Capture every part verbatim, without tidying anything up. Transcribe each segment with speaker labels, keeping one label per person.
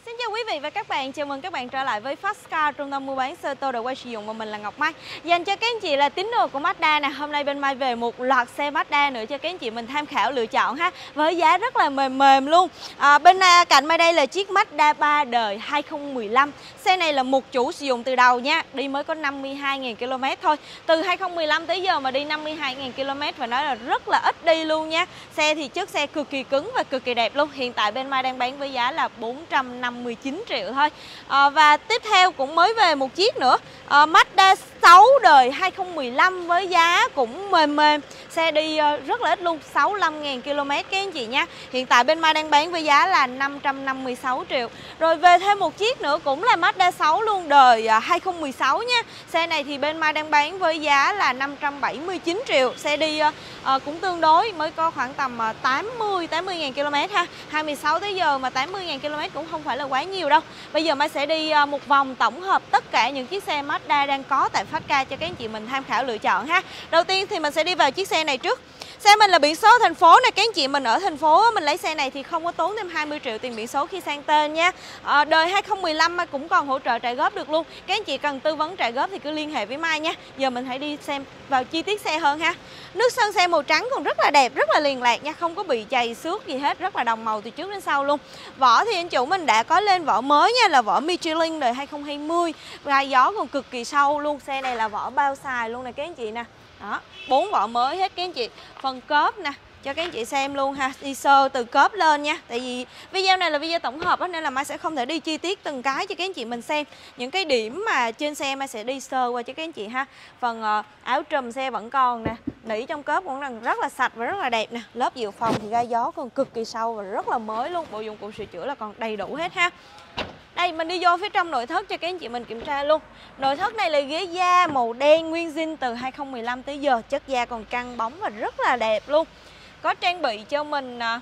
Speaker 1: Xin chào quý vị và các bạn, chào mừng các bạn trở lại với Fast Car, trung tâm mua bán xe ô tô đồ quay sử dụng, và mình là Ngọc Mai. Dành cho các anh chị là tín đồ của Mazda nè, hôm nay bên Mai về một loạt xe Mazda nữa cho các anh chị mình tham khảo lựa chọn ha, với giá rất là mềm mềm luôn. À, bên cạnh Mai đây là chiếc Mazda ba đời hai không một lăm. Xe này là một chủ sử dụng từ đầu nha, đi mới có năm mươi hai nghìn ki lô mét thôi. Từ hai không một lăm tới giờ mà đi năm mươi hai nghìn ki lô mét và nói là rất là ít đi luôn nha. Xe thì chất xe cực kỳ cứng và cực kỳ đẹp luôn. Hiện tại bên Mai đang bán với giá là bốn trăm năm mươi chín triệu thôi. À, và tiếp theo cũng mới về một chiếc nữa, à, Mazda sáu đời hai không một lăm với giá cũng mềm mềm. Xe đi uh, rất là ít luôn, sáu mươi lăm nghìn ki lô mét các anh chị nha. Hiện tại bên Mai đang bán với giá là năm trăm năm mươi sáu triệu. Rồi về thêm một chiếc nữa cũng là Mazda sáu luôn, đời uh, hai không một sáu nha. Xe này thì bên Mai đang bán với giá là năm trăm bảy mươi chín triệu. Xe đi uh, uh, cũng tương đối, mới có khoảng tầm uh, tám mươi nghìn ki lô mét ha. hai mươi sáu tới giờ mà tám mươi nghìn ki lô mét cũng không phải là quá nhiều đâu. Bây giờ Mai sẽ đi uh, một vòng tổng hợp tất cả những chiếc xe Mazda đang có tại Fast Car cho các anh chị mình tham khảo lựa chọn ha. Đầu tiên thì mình sẽ đi vào chiếc xe này trước. Xe mình là biển số thành phố này, các anh chị mình ở thành phố mình lấy xe này thì không có tốn thêm hai mươi triệu tiền biển số khi sang tên nha. À, đời hai không một lăm mà cũng còn hỗ trợ trả góp được luôn. Các anh chị cần tư vấn trả góp thì cứ liên hệ với Mai nha. Giờ mình hãy đi xem vào chi tiết xe hơn ha. Nước sơn xe màu trắng còn rất là đẹp, rất là liền lạc nha, không có bị chày xước gì hết, rất là đồng màu từ trước đến sau luôn. Vỏ thì anh chủ mình đã có lên vỏ mới nha, là vỏ Michelin đời hai không hai không. Gai gió còn cực kỳ sâu luôn. Xe này là vỏ bao xài luôn nè các anh chị nè. Đó, bốn vỏ mới hết các anh chị. Phần cốp nè, cho các anh chị xem luôn ha, đi sơ từ cốp lên nha. Tại vì video này là video tổng hợp đó, nên là Mai sẽ không thể đi chi tiết từng cái cho các anh chị mình xem. Những cái điểm mà trên xe Mai sẽ đi sơ qua cho các anh chị ha. Phần uh, áo trùm xe vẫn còn nè, nỉ trong cốp cũng đang rất là sạch và rất là đẹp nè. Lớp dự phòng thì gai gió còn cực kỳ sâu và rất là mới luôn. Bộ dụng cụ sửa chữa là còn đầy đủ hết ha. Đây, mình đi vô phía trong nội thất cho các anh chị mình kiểm tra luôn. Nội thất này là ghế da màu đen nguyên zin từ hai không một lăm tới giờ. Chất da còn căng bóng và rất là đẹp luôn. Có trang bị cho mình à,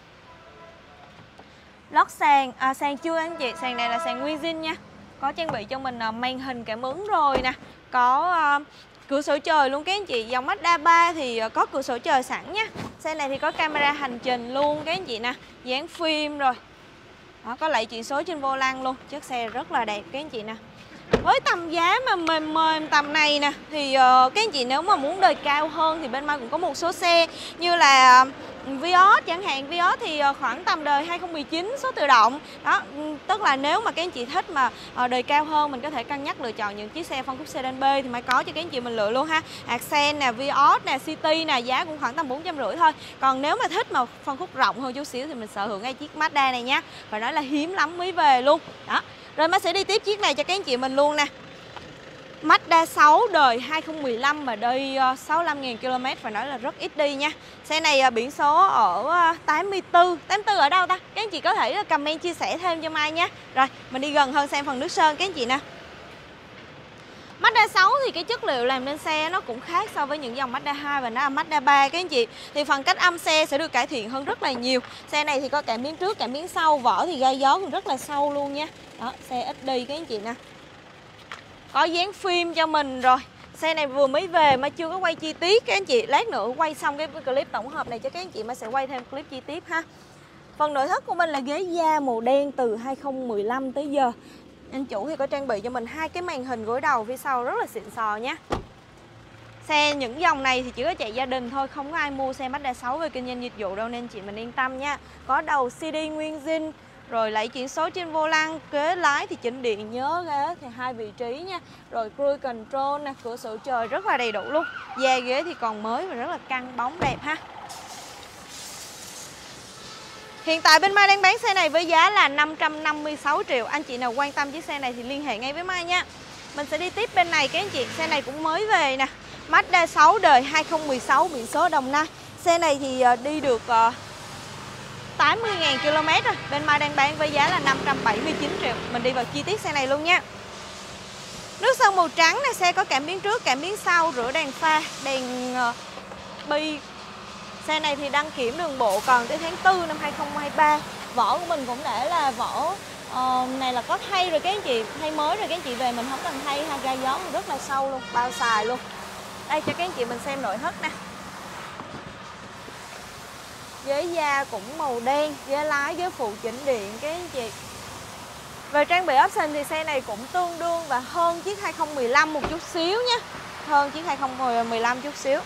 Speaker 1: lót sàn. À, sàn chưa anh chị? Sàn này là sàn nguyên zin nha. Có trang bị cho mình à, màn hình cảm ứng rồi nè. Có à, cửa sổ trời luôn các anh chị. Dòng Mazda ba thì à, có cửa sổ trời sẵn nha. Xe này thì có camera hành trình luôn các anh chị nè. Dán phim rồi. Đó, có lẫy chuyển số trên vô lăng luôn. Chiếc xe rất là đẹp các anh chị nè. Với tầm giá mà mềm mềm tầm này nè thì uh, các anh chị nếu mà muốn đời cao hơn thì bên Mai cũng có một số xe như là Vios chẳng hạn. Vios thì uh, khoảng tầm đời hai không một chín số tự động. Đó, tức là nếu mà các anh chị thích mà uh, đời cao hơn, mình có thể cân nhắc lựa chọn những chiếc xe phân khúc sedan B thì Mai có cho các anh chị mình lựa luôn ha. Accent nè, Vios nè, City nè, giá cũng khoảng tầm bốn trăm rưỡi thôi. Còn nếu mà thích mà phân khúc rộng hơn chút xíu thì mình sở hữu ngay chiếc Mazda này nha. Và nói là hiếm lắm mới về luôn. Đó. Rồi Mai sẽ đi tiếp chiếc này cho các anh chị mình luôn nè. Mazda sáu đời hai không một lăm mà đi sáu mươi lăm nghìn ki lô mét phải nói là rất ít đi nha. Xe này biển số ở tám mươi tư. tám mươi tư ở đâu ta? Các anh chị có thể comment chia sẻ thêm cho Mai nha. Rồi, mình đi gần hơn xem phần nước sơn các anh chị nè. Mazda sáu thì cái chất liệu làm nên xe nó cũng khác so với những dòng Mazda hai và nó là Mazda ba các anh chị. Thì phần cách âm xe sẽ được cải thiện hơn rất là nhiều. Xe này thì có cảm biến trước, cảm biến sau, vỏ thì gai gió cũng rất là sâu luôn nha. Đó, xe ít đi các anh chị nè. Có dán phim cho mình rồi. Xe này vừa mới về mà chưa có quay chi tiết các anh chị. Lát nữa quay xong cái clip tổng hợp này cho các anh chị mà sẽ quay thêm clip chi tiết ha. Phần nội thất của mình là ghế da màu đen từ hai không một lăm tới giờ. Anh chủ thì có trang bị cho mình hai cái màn hình gối đầu phía sau rất là xịn sò nhé. Xe những dòng này thì chỉ có chạy gia đình thôi, không có ai mua xe Mazda sáu về kinh doanh dịch vụ đâu nên chị mình yên tâm nha. Có đầu xê đê nguyên zin, rồi lẫy chuyển số trên vô lăng, kế lái thì chỉnh điện, nhớ ghế thì hai vị trí nha. Rồi cruise control nè, cửa sổ trời rất là đầy đủ luôn. Da ghế thì còn mới và rất là căng bóng đẹp ha. Hiện tại bên Mai đang bán xe này với giá là năm trăm năm mươi sáu triệu. Anh chị nào quan tâm chiếc xe này thì liên hệ ngay với Mai nha. Mình sẽ đi tiếp bên này các anh chị. Xe này cũng mới về nè. Mazda sáu đời hai không một sáu biển số Đồng Nai. Xe này thì đi được tám mươi nghìn ki lô mét rồi. Bên Mai đang bán với giá là năm trăm bảy mươi chín triệu. Mình đi vào chi tiết xe này luôn nha. Nước sơn màu trắng này, xe có cảm biến trước, cảm biến sau, rửa đèn pha, đèn uh, bi. Xe này thì đăng kiểm đường bộ còn tới tháng tư năm hai không hai ba. Vỏ của mình cũng đã là vỏ uh, này là có thay rồi các anh chị, thay mới rồi các anh chị về mình không cần thay ha. Gai gió rất là sâu luôn, bao xài luôn. Đây cho các anh chị mình xem nội thất nè. Ghế da cũng màu đen, ghế lái, ghế phụ chỉnh điện các anh chị. Về trang bị option thì xe này cũng tương đương và hơn chiếc hai không một lăm một chút xíu nhé. Hơn chiếc hai không một lăm chút xíu.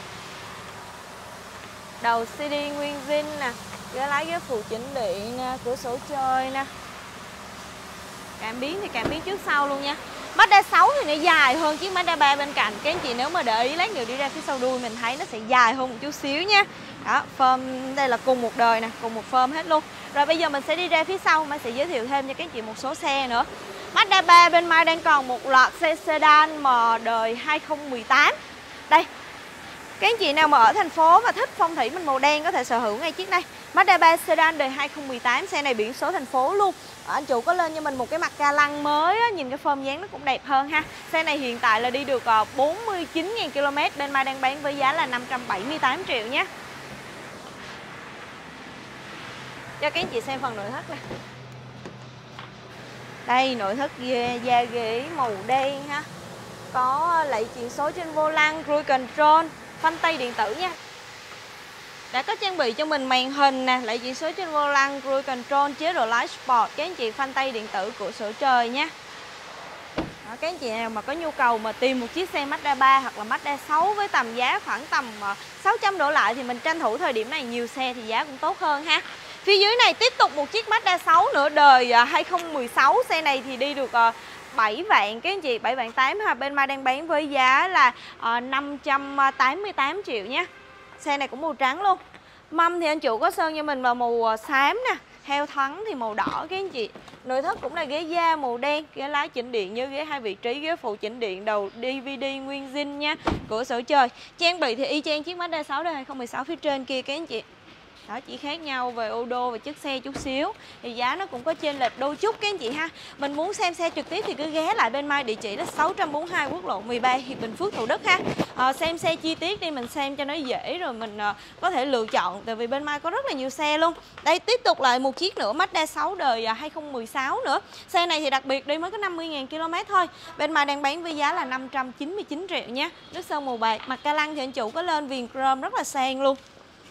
Speaker 1: Đầu xê đê nguyên zin nè, ghế lái ghế phụ chỉnh điện nè, cửa sổ chơi nè. Cảm biến thì cảm biến trước sau luôn nha. Mazda sáu thì nó dài hơn chiếc Mazda ba bên cạnh. Các anh chị nếu mà để ý lát nữa đi ra phía sau đuôi mình thấy nó sẽ dài hơn một chút xíu nha. Đó, phơm đây là cùng một đời nè, cùng một phơm hết luôn. Rồi bây giờ mình sẽ đi ra phía sau, Mai sẽ giới thiệu thêm cho các anh chị một số xe nữa. Mazda ba bên Mai đang còn một loạt xe sedan mà đời hai không một tám. Đây, các anh chị nào mà ở thành phố và thích phong thủy mình màu đen có thể sở hữu ngay chiếc này. Mazda ba sedan đời hai không một tám, xe này biển số thành phố luôn. Anh chủ có lên cho mình một cái mặt ca lăng mới á, nhìn cái phơm dáng nó cũng đẹp hơn ha. Xe này hiện tại là đi được bốn mươi chín nghìn ki lô mét, bên Mai đang bán với giá là năm trăm bảy mươi tám triệu nhé. Cho các anh chị xem phần nội thất nè. Đây, nội thất da ghế màu đen ha. Có lẫy chuyển số trên vô lăng, cruise control, phanh tay điện tử nha. Đã có trang bị cho mình màn hình nè, lẫy chuyển số trên vô lăng, cruise control, chế độ lái sport, các anh chị phanh tay điện tử, cửa sổ trời nha. Đó, các anh chị nào mà có nhu cầu mà tìm một chiếc xe Mazda ba hoặc là Mazda sáu với tầm giá khoảng tầm sáu trăm đổ lại thì mình tranh thủ thời điểm này nhiều xe thì giá cũng tốt hơn ha. Phía dưới này tiếp tục một chiếc Mazda sáu nữa đời hai không một sáu, xe này thì đi được bảy vạn các anh chị, bảy vạn tám ha. Bên Mai đang bán với giá là năm trăm tám mươi tám triệu nhé. Xe này cũng màu trắng luôn. Mâm thì anh chủ có sơn cho mình vào màu xám nè, heo thắng thì màu đỏ các anh chị. Nội thất cũng là ghế da màu đen, ghế lái chỉnh điện như ghế hai vị trí, ghế phụ chỉnh điện, đầu đê vê đê nguyên zin nha, cửa sổ trời. Trang bị thì y chang chiếc Mazda sáu đời hai không một sáu phía trên kia các anh chị. Đó, chỉ khác nhau về ô đô và chất xe chút xíu. Thì giá nó cũng có chênh lệch đôi chút các anh chị ha. Mình muốn xem xe trực tiếp thì cứ ghé lại bên Mai, địa chỉ là sáu trăm bốn mươi hai quốc lộ mười ba, Hiệp Bình Phước, Thủ Đức ha. à, Xem xe chi tiết đi, mình xem cho nó dễ rồi mình à, có thể lựa chọn. Tại vì bên Mai có rất là nhiều xe luôn. Đây tiếp tục lại một chiếc nữa, Mazda sáu đời hai không một sáu nữa. Xe này thì đặc biệt đi mới có năm mươi nghìn ki lô mét thôi. Bên Mai đang bán với giá là năm trăm chín mươi chín triệu nhé. Nước sơn màu bạc, mặt ca lăng thì anh chủ có lên viền chrome rất là sang luôn.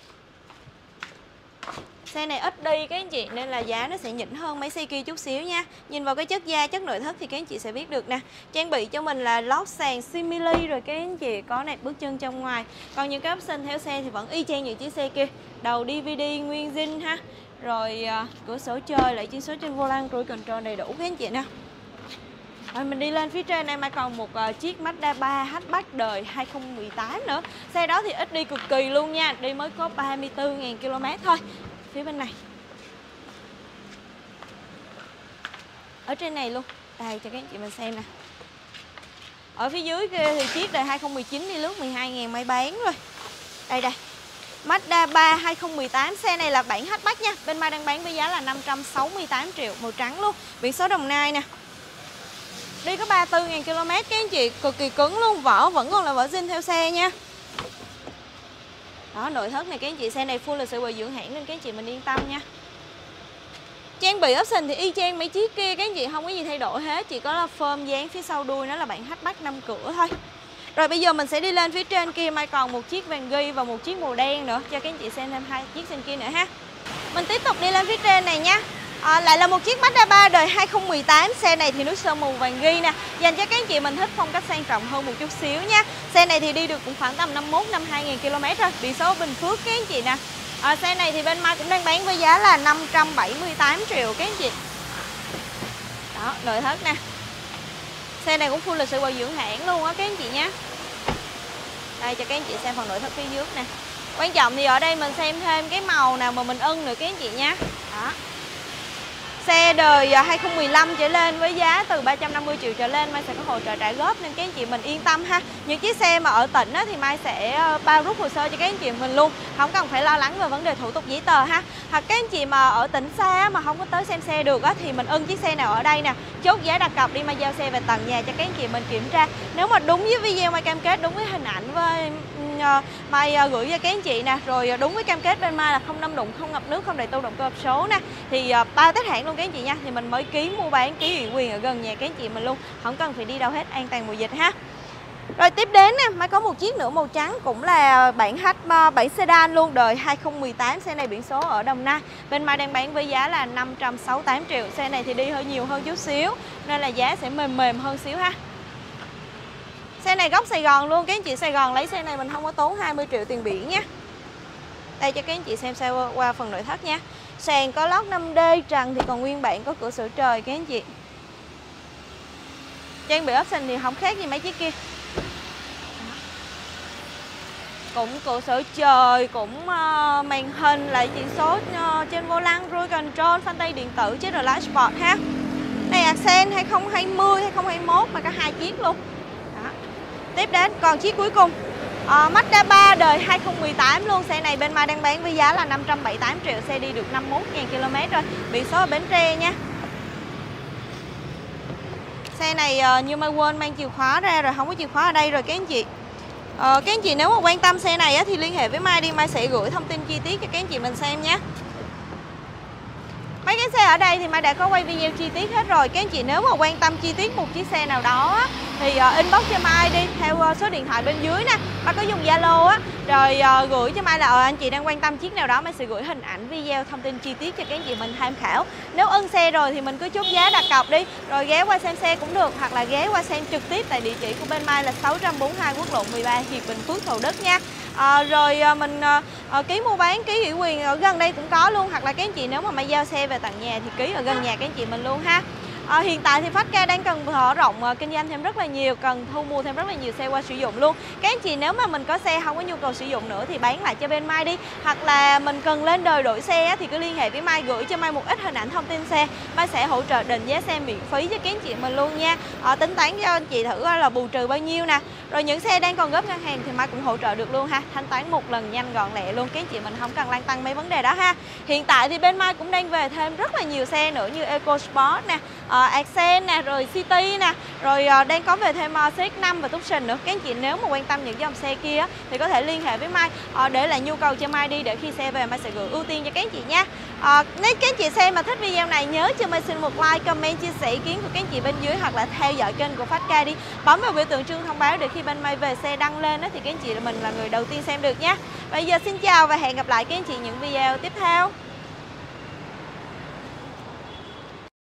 Speaker 1: Xe này ít đi các anh chị nên là giá nó sẽ nhỉnh hơn mấy xe kia chút xíu nha. Nhìn vào cái chất da, chất nội thất thì các anh chị sẽ biết được nè. Trang bị cho mình là lót sàn simili rồi các anh chị, có nẹp bước chân trong ngoài. Còn những cái option theo xe thì vẫn y chang những chiếc xe kia. Đầu đê vê đê nguyên zin ha. Rồi à, cửa sổ chơi, lại chuyển số trên vô lăng, cruise control đầy đủ các anh chị nè. Rồi mình đi lên phía trên này mà còn một uh, chiếc Mazda ba hatchback đời hai không một tám nữa. Xe đó thì ít đi cực kỳ luôn nha, đi mới có ba mươi tư nghìn ki lô mét thôi. Phía bên này, ở trên này luôn, đây cho các anh chị mình xem nè. Ở phía dưới kia thì chiếc đời hai không một chín đi lướt mười hai nghìn mai bán rồi. Đây đây, Mazda ba hai không một tám, xe này là bản hatchback nha. Bên Mai đang bán với giá là năm trăm sáu mươi tám triệu, màu trắng luôn, biển số Đồng Nai nè. Đi có ba mươi tư nghìn ki lô mét các anh chị, cực kỳ cứng luôn, vỏ vẫn còn là vỏ zin theo xe nha. Đó, nội thất này các anh chị, xe này full là sự bảo dưỡng hãng nên các anh chị mình yên tâm nha. Trang bị option thì y chang mấy chiếc kia các anh chị, không có gì thay đổi hết, chỉ có là phơm dáng phía sau đuôi nó là bản hatchback năm cửa thôi. Rồi bây giờ mình sẽ đi lên phía trên kia, Mai còn một chiếc vàng ghi và một chiếc màu đen nữa cho các anh chị xem thêm hai chiếc trên kia nữa ha. Mình tiếp tục đi lên phía trên này nha. À, lại là một chiếc Mazda ba đời hai không một tám, xe này thì nước sơn màu vàng ghi nè, dành cho các anh chị mình thích phong cách sang trọng hơn một chút xíu nha. Xe này thì đi được cũng khoảng tầm năm mươi mốt năm mươi hai nghìn ki lô mét thôi, biển số Bình Phước các anh chị nè. À, xe này thì bên Mai cũng đang bán với giá là năm trăm bảy mươi tám triệu các anh chị. Đó, nội thất nè. Xe này cũng full là sự bảo dưỡng hãng luôn á các anh chị nhé. Đây cho các anh chị xem phần nội thất phía dưới nè. Quan trọng thì ở đây mình xem thêm cái màu nào mà mình ưng nữa các anh chị nha. Đó. Xe đời hai không một lăm trở lên với giá từ ba trăm năm mươi triệu trở lên, Mai sẽ có hỗ trợ trả góp nên các anh chị mình yên tâm ha. Những chiếc xe mà ở tỉnh á, thì Mai sẽ bao rút hồ sơ cho các anh chị mình luôn, không cần phải lo lắng về vấn đề thủ tục giấy tờ ha. Hoặc các anh chị mà ở tỉnh xa mà không có tới xem xe được á, thì mình ưng chiếc xe nào ở đây nè, chốt giá đặt cọc đi, Mai giao xe về tận nhà cho các anh chị mình kiểm tra. Nếu mà đúng với video Mai cam kết, đúng với hình ảnh với Mai gửi cho các anh chị nè, rồi đúng với cam kết bên Mai là không đâm đụng, không ngập nước, không đầy tu động cơ hộp số nè, thì bao Tết hãng luôn các anh chị nha, thì mình mới ký mua bán, ký ủy quyền ở gần nhà các anh chị mình luôn, không cần phải đi đâu hết, an toàn mùa dịch ha. Rồi tiếp đến nè, Mai có một chiếc nữa màu trắng cũng là bản H bảy sedan luôn, đời hai không một tám. Xe này biển số ở Đồng Nai. Bên Mai đang bán với giá là năm trăm sáu mươi tám triệu. Xe này thì đi hơi nhiều hơn chút xíu nên là giá sẽ mềm mềm hơn xíu ha. Xe này gốc Sài Gòn luôn, các anh chị Sài Gòn lấy xe này mình không có tốn hai mươi triệu tiền biển nha. Đây cho các anh chị xem xe qua, qua phần nội thất nha. Sàn có lót năm D, trần thì còn nguyên bản, có cửa sổ trời các anh chị. Trang bị option thì không khác gì mấy chiếc kia. Cũng cửa sổ trời, cũng uh, màn hình lại chỉ số uh, trên vô lăng, cruise control, phanh tay điện tử, chế độ lái sport ha. Này Accent hai không hai không, hai không hai mốt mà có hai chiếc luôn. Đó. Tiếp đến còn chiếc cuối cùng uh, Mazda ba đời hai không một tám luôn. Xe này bên Mai đang bán với giá là năm trăm bảy mươi tám triệu. Xe đi được năm mươi mốt nghìn ki lô mét rồi. Biển số ở Bến Tre nha. Xe này uh, như Mai quên mang chìa khóa ra rồi, không có chìa khóa ở đây rồi các anh chị. Ờ, các anh chị nếu mà quan tâm xe này á, thì liên hệ với Mai đi, Mai sẽ gửi thông tin chi tiết cho các anh chị mình xem nhé. Mấy cái xe ở đây thì Mai đã có quay video chi tiết hết rồi. Các anh chị nếu mà quan tâm chi tiết một chiếc xe nào đó á, thì uh, inbox cho Mai đi theo uh, số điện thoại bên dưới nè. Mai có dùng Zalo á, rồi uh, gửi cho Mai là uh, anh chị đang quan tâm chiếc nào đó, Mai sẽ gửi hình ảnh video thông tin chi tiết cho các anh chị mình tham khảo. Nếu ưng xe rồi thì mình cứ chốt giá đặt cọc đi, rồi ghé qua xem xe cũng được, hoặc là ghé qua xem trực tiếp tại địa chỉ của bên Mai là sáu trăm bốn mươi hai quốc lộ mười ba, Hiệp Bình Phước, Thủ Đức nha. À, rồi à, mình à, à, ký mua bán, ký ủy quyền ở gần đây cũng có luôn, hoặc là các anh chị nếu mà Mai giao xe về tận nhà thì ký ở gần nhà các anh chị mình luôn ha. À, hiện tại thì Fastcar đang cần mở rộng uh, kinh doanh thêm rất là nhiều, cần thu mua thêm rất là nhiều xe qua sử dụng luôn. Các anh chị nếu mà mình có xe không có nhu cầu sử dụng nữa thì bán lại cho bên Mai đi, hoặc là mình cần lên đời đổi xe á, thì cứ liên hệ với Mai, gửi cho Mai một ít hình ảnh thông tin xe, Mai sẽ hỗ trợ định giá xe miễn phí cho các anh chị mình luôn nha. À, tính toán cho anh chị thử là bù trừ bao nhiêu nè. Rồi những xe đang còn góp ngân hàng thì Mai cũng hỗ trợ được luôn ha, thanh toán một lần nhanh gọn lẹ luôn, các anh chị mình không cần lăn tăn mấy vấn đề đó ha. Hiện tại thì bên Mai cũng đang về thêm rất là nhiều xe nữa như EcoSport nè, uh, Accent nè, rồi City nè, rồi uh, đang có về thêm uh, xê ích năm và Tucson nữa. Các anh chị nếu mà quan tâm những dòng xe kia thì có thể liên hệ với Mai uh, để lại nhu cầu cho Mai đi, để khi xe về Mai sẽ gửi ưu tiên cho các anh chị nha. Uh, nếu các anh chị xem mà thích video này nhớ cho Mai xin một like, comment, chia sẻ ý kiến của các anh chị bên dưới, hoặc là theo dõi kênh của Fastcar đi, bấm vào biểu tượng chuông thông báo để khi bên Mai về xe đăng lên đó, thì các anh chị mình là người đầu tiên xem được nhé. Bây giờ xin chào và hẹn gặp lại các anh chị những video tiếp theo.